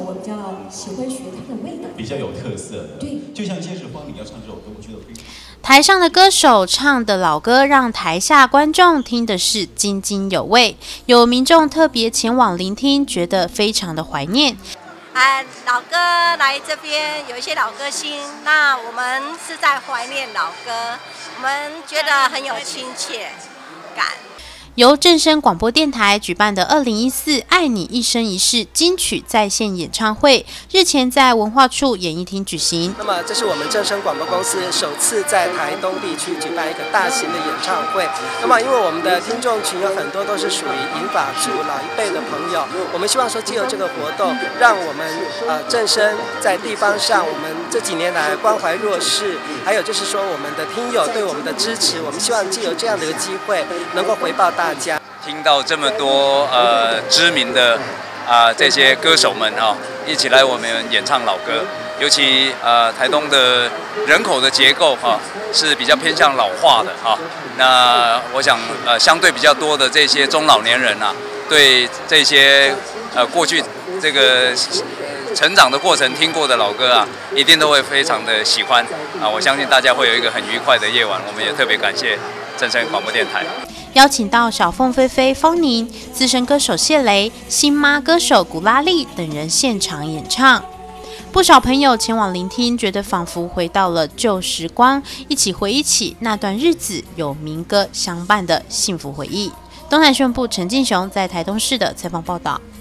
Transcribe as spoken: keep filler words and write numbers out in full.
我比较喜欢学它的味道， 比较有特色的。 对， 就像今天是方宁要唱这首歌，我觉得非常。 台上的歌手唱的老歌，让台下观众听的是津津有味。有民众特别前往聆听，觉得非常的怀念。 啊，老歌来这边有一些老歌星，那我们是在怀念老歌，我们觉得很有亲切感。 由正声广播电台举办的二零一四爱你一生一世金曲在线演唱会，日前在文化处演艺厅举行。 那么，这是我们正声广播公司首次在台东地区举办一个大型的演唱会。那么，因为我们的听众群有很多都是属于银发族老一辈的朋友，我们希望说藉由这个活动，让我们呃正声在地方上，我们这几年来关怀弱势，还有就是说我们的听友对我们的支持，我们希望藉由这样的一个机会，能够回报大家。大家听到这么多呃知名的啊、呃、这些歌手们哈、哦，一起来我们演唱老歌，尤其呃台东的人口的结构哈、哦、是比较偏向老化的哈、哦，那我想呃相对比较多的这些中老年人啊，对这些呃过去这个成长的过程听过的老歌啊，一定都会非常的喜欢啊！我相信大家会有一个很愉快的夜晚，我们也特别感谢正声广播电台。 邀请到小凤飞飞、方宁、资深歌手谢雷、新妈歌手古拉丽等人现场演唱。不少朋友前往聆听，觉得仿佛回到了旧时光，一起回忆起那段日子有民歌相伴的幸福回忆。东南宣布陈进雄在台东市的采访报道。